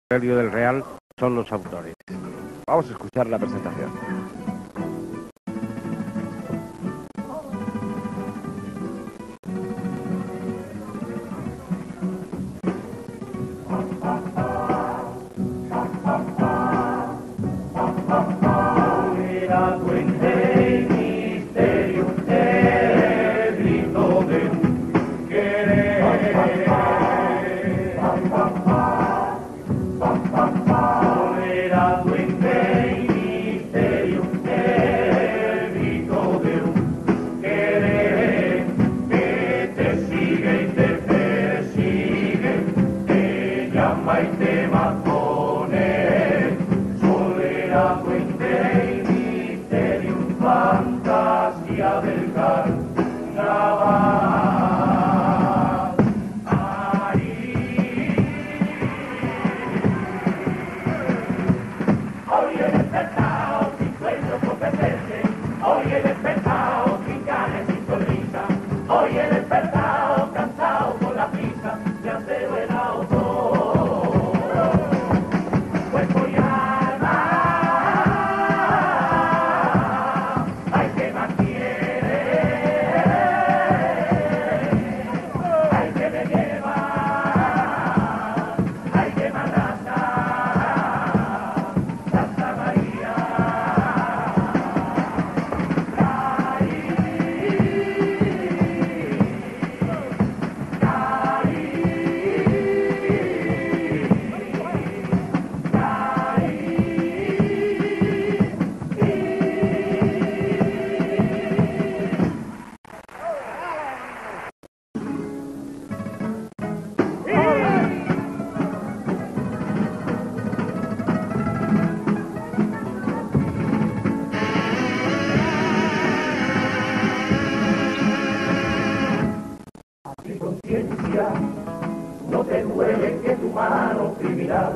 Aurelio del Real son los autores. Vamos a escuchar la presentación. No te duele que tu mano criminal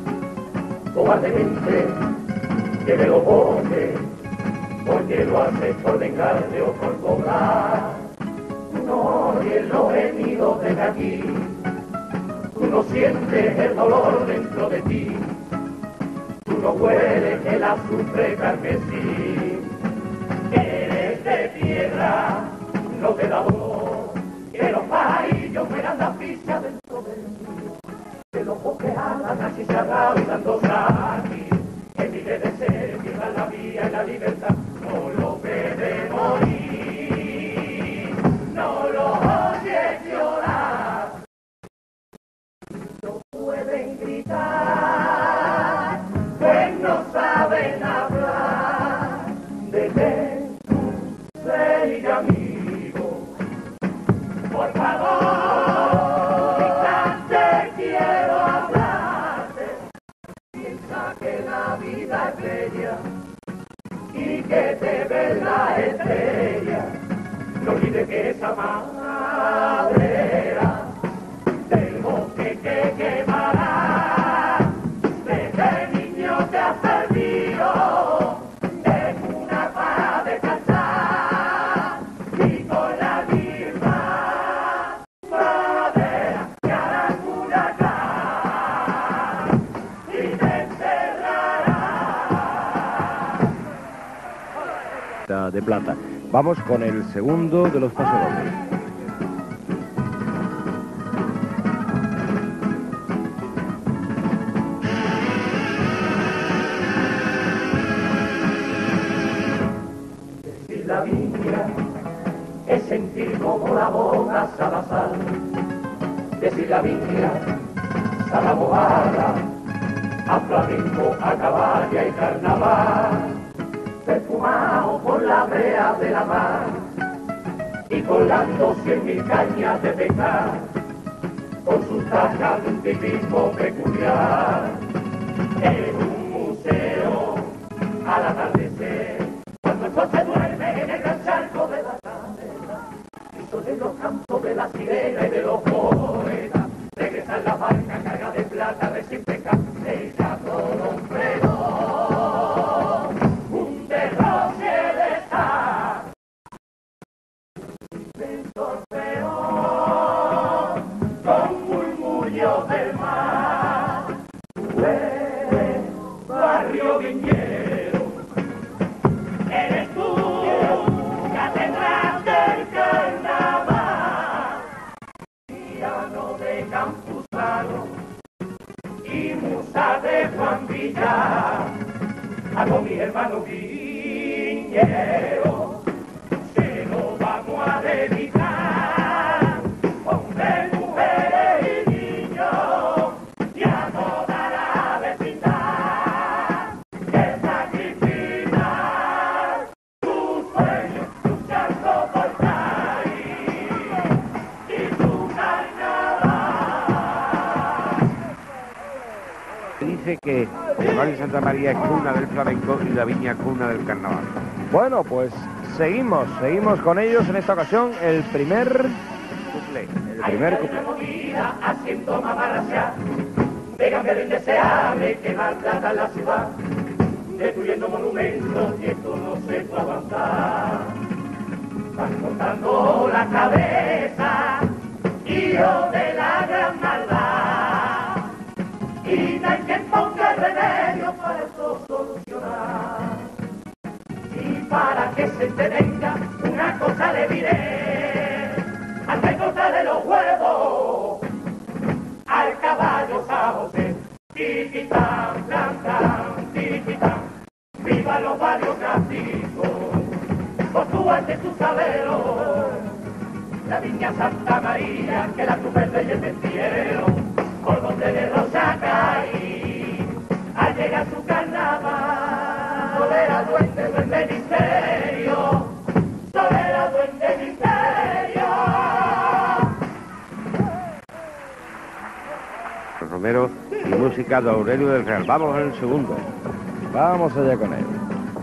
cobardemente que me lo bote, porque lo haces por vengarte o por cobrar. Tú no oyes los gemidos desde aquí, tú no sientes el dolor dentro de ti, tú no hueles el azufre carmesí. Eres de piedra, no te da dolor que los parillos fueran la ficha dentro del mío, que los bosques andan así cerrados y dando aquí, que miles de seres pierdan la vida y la libertad, no lo ve de morir, no lo oyes llorar, no pueden gritar, pues no saben hablar de ser y amigo. Por favor, te quiero hablarte. Piensa que la vida es bella y que te ves la estrella. No olvides que esa madera del bosque que quemará. Desde niño te has perdido en una para descansar y con la misma de plata. Vamos con el segundo de los pasodobles. Decir la Biblia es sentir como la boca Salazar. Decir la Biblia, Sala Mojada, a flamenco, a caballa y carnaval, perfumado por la brea de la mar y colgando 100.000 cañas de pescar, con sus tajas de un tipismo peculiar. En un museo, al atardecer, cuando el sol se duerme en el gran charco de la cadena, y son en los campos de la sirena y de los poetas, regresan la barca carga de plata recién pescada, ella todo un pregón, un derroche de sal, del torpeón, con murmullo del mar, barrio viñero, eres tú, catedral del carnaval, piano de Campuzano y musa de Juan Villar, a con mi hermano viñero, se lo vamos a dedicar, hombre, mujeres y niños, y a toda la vecindad, que sacrificar tus sueños, luchando por país y tu carnaval. Dice que el Valle de Santa María es cuna del flamenco y la Viña cuna del carnaval. Bueno, pues seguimos con ellos en esta ocasión el primer cuplé. Haciendo mamarrasear, vengan ver indeseable que maltrata la ciudad, destruyendo monumentos y esto no se puede avanzar. Van cortando la cabeza, hijo de la gran maldad, y no hay quien ponga el remedio para esto solucionar. Y para que se detenga, una cosa le diré, antes cortarle los huevos al caballo San José. Tiquitán, tan, tan, tiquitán, viva los barrios castizos, por tu arte y tu salero, la Viña Santa María, que la Cruz Verde y el Mentiero, por donde de rosa caí, al llegar su carnaval, solera duende, duende misterio, solera duende misterio. Romero y música de Aurelio del Real. Vamos en el segundo. Vamos allá con él.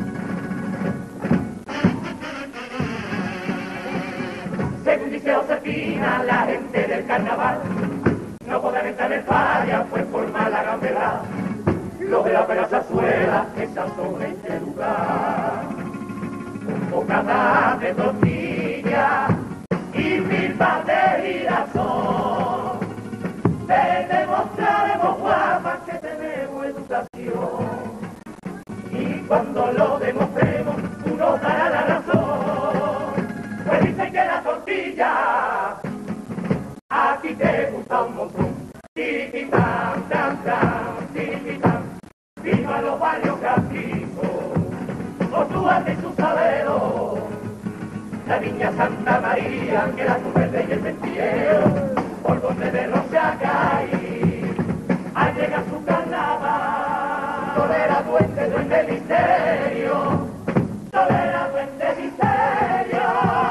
Según dice Josefina, la gente del carnaval no podrán entrar en falla, pues forma la gambela. Los de la pera Zarzuela, esa zona en qué lugar. Un bocata de tortilla y pipas de girasol. Te demostraremos, guapas, que tenemos educación. Y cuando lo demostremos, tú nos darás la razón. Pues dicen que la tortilla a ti te gusta un montón. Tiquitán, tan, tan, tiquitán, viva los barrios castizos, por tu arte y tu salero, la Viña Santa María, que la Cruz Verde y el Mentiero, por donde de rosa caí, al llegar su carnaval, tolera duende, duende misterio, tolera duende misterio.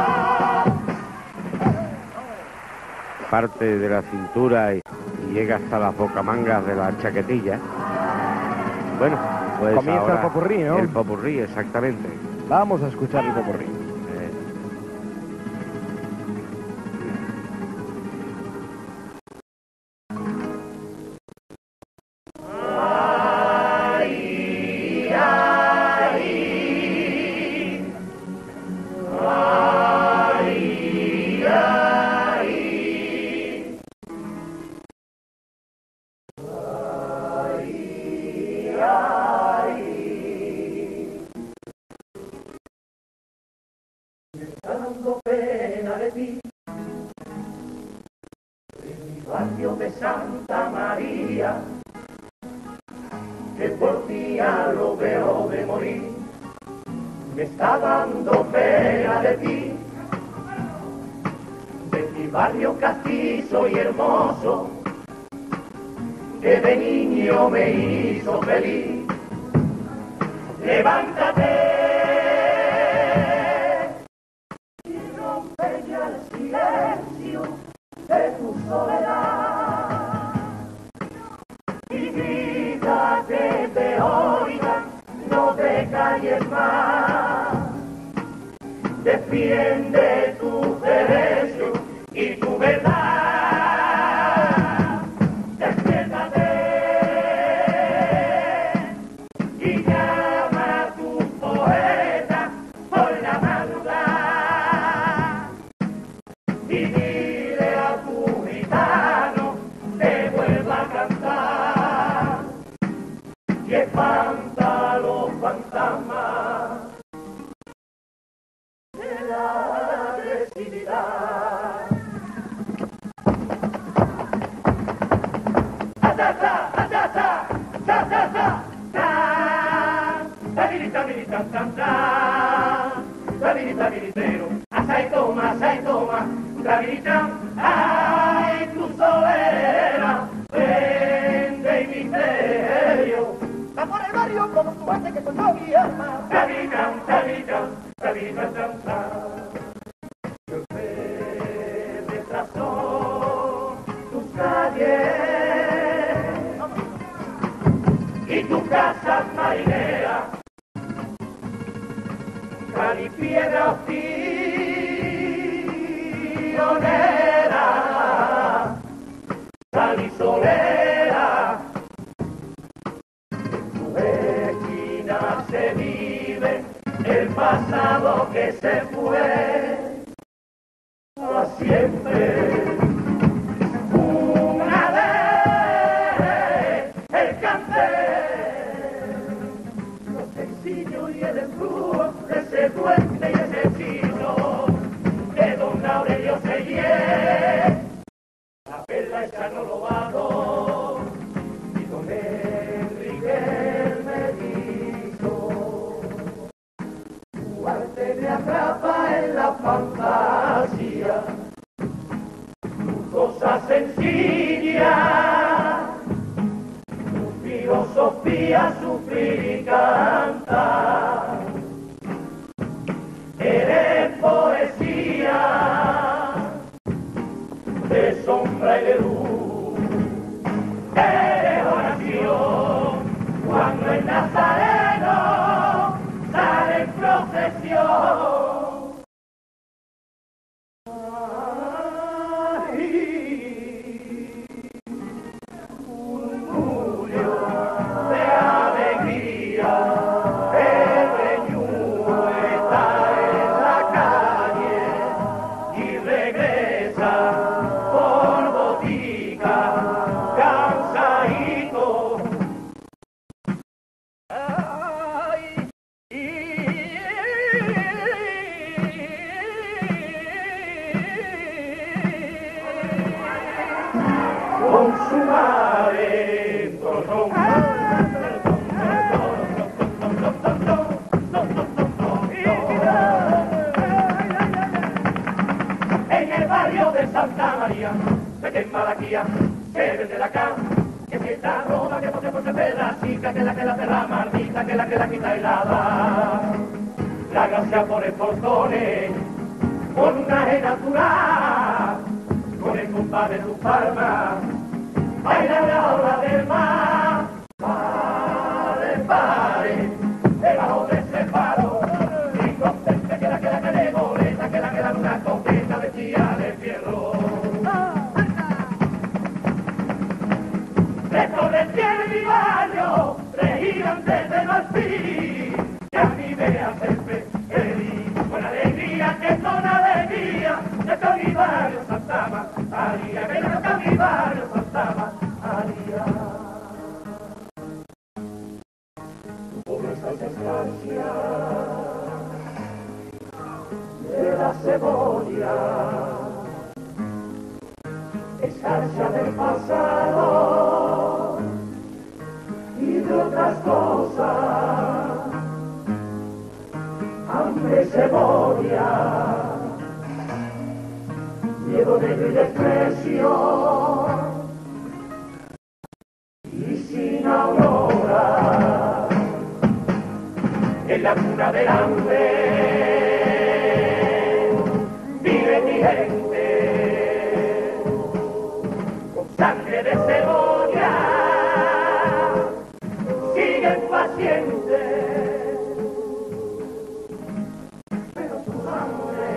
Parte de la cintura y llega hasta las bocamangas de la chaquetilla. Bueno, pues comienza ahora el popurrí, ¿no? El popurrí, exactamente. Vamos a escuchar el popurrí. Dando pena de ti, en mi barrio de Santa María, que por día lo veo de morir, me está dando pena de ti, de mi barrio castizo y hermoso, que de niño me hizo feliz. Levántate silencio de tu soledad y grita que te oigan, no te calles más, defiende tu derecho y tu verdad, despiértate y llama a tu poeta por la madrugada y dile a tu gitano que vuelva a cantar y espanta los fantasmas de la agresividad. ¡Atata! ¡Atata! ¡Tatata! Asai toma, ay, tu solera, vende y misterio. Va por el barrio como tu arte que con mi alma. Yo me retrasó tus calles y tu casa marinera. Calipiedra pionera, salisolera, en tu esquina se vive el pasado que se fue a siempre. Una vez el café, lo sencillo y el embrujo de ese duende y ese hechizo de don Aurelio Sellé, la perla ella no lo bajo y don Enrique el Mellizo. Tu arte me atrapa en la fantasía, tu cosa sencilla, tu filosofía sufrir y cantar. Eres poesía de sombra y de luz, eres oración cuando el nazareno sale en procesión. Ay, un murmullo de alegría, el reñudo está en la calle y regresa por botica cansadito. Ay, con su madre en el barrio de Santa María, venden Malaquía, que vende la cama, que si está roba, que por se perra, chica, que la perra maldita, que la quita helada. La gracia por el portone, con una G natural, con el compadre de tu palma, baila la ola del mar. Pare, debajo de ese palo, y contente que la le molesta, que la luna contenta vestida de fierro. Recorre mi barrio, regirantes de marfil, y a mí me hace feliz, con alegría, que con alegría, que está mi barrio Santa María, que está mi barrio Santa María. Por esas estancias de la cebolla, estancia del pasado y de otras cosas, hambre, cebolla, miedo, negro y desprecio, y sin aurora, en la cuna del hambre vive mi gente, con sangre de cebolla siguen pacientes, pero su hambre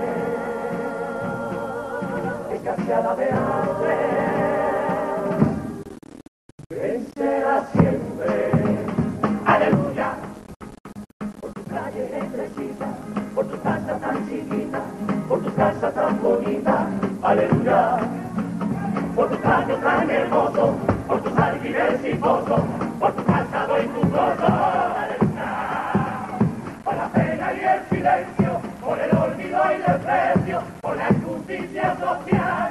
escaseada de hambre vencerá siempre. Aleluya. Por tu casa tan chiquita, por tu casa tan bonita, aleluya. Por tu caño tan hermoso, por tus alquileres y pozos, por tu calzado y tu flor. justicia social.